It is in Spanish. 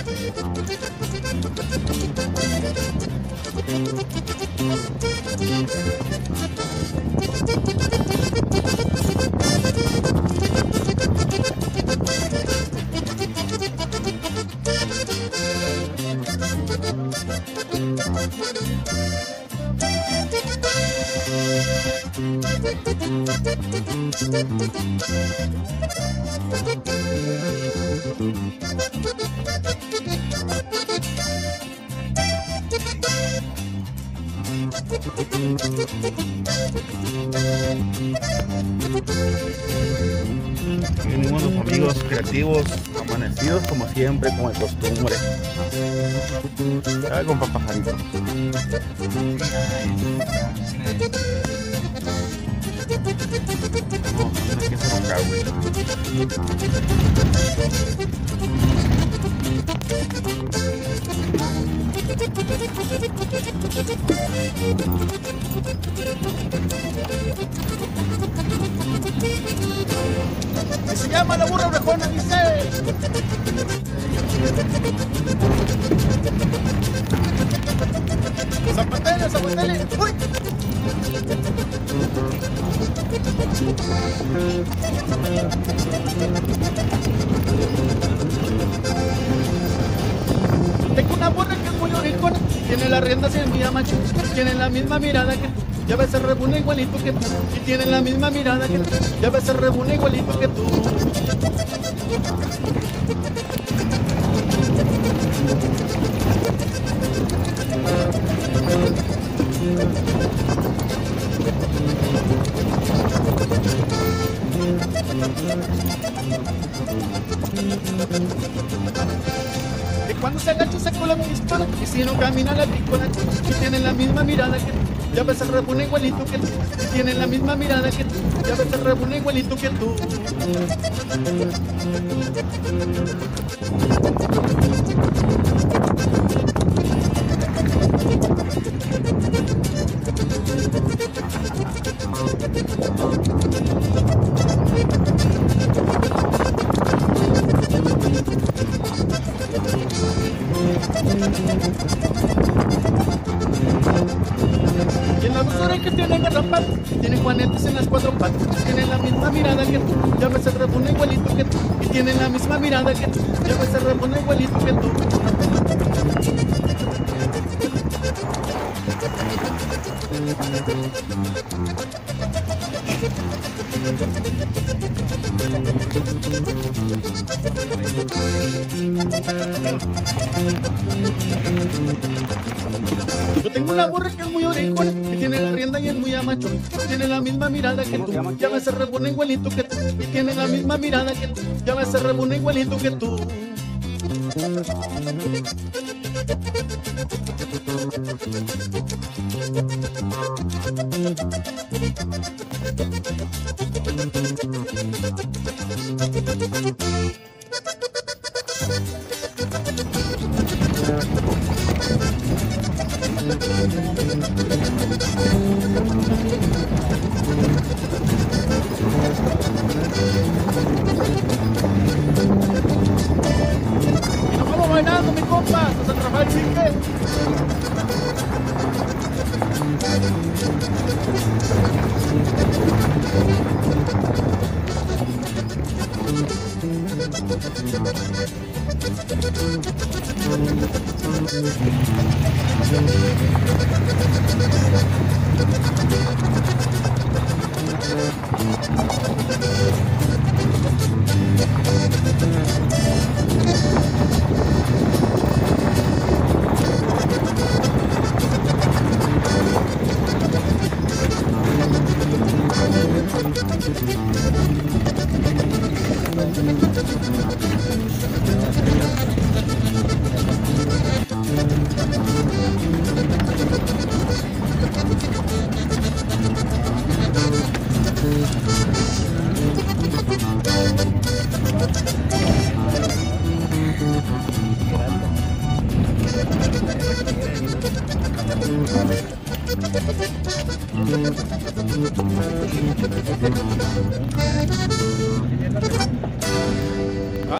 Venimos los amigos creativos amanecidos como siempre, como de costumbre. Ay, compa pajarito. No, hay que hacer acá, güey. Que se llama la burra orejona, dice. Zapatele, zapatele. ¡Uy! Tengo una burra que es muy orejona, tiene las riendas y es muy amacho, tiene la misma mirada que tú, ya ves se rebuna igualito que tú, y tiene la misma mirada que tú, ya ves se rebuna igualito que tú. De cuando se agacha saco la pistola, y si no camina la picola, y tienen la misma mirada que tú, ya ves se rebuna igualito que tú, y tienen la misma mirada que tú, ya ves se rebuna igualito que tú. Y en las dos orejas tienen garrapatas, tienen juanetes en las cuatro patas, tienen la misma mirada que tú, ya ves se rebuna igualito que tú, y tienen la misma mirada que tú, ya ves se rebuna igualito que tú. Yo tengo una burra que es muy orejona, que tiene la rienda y es muy amacho, tiene la misma mirada que tú, ya ves se rebuna igualito que tú, y tiene la misma mirada que tú, ya ves se rebuna igualito que tú. Y nos vamos bailando, mi compa, hasta trabajar el chique.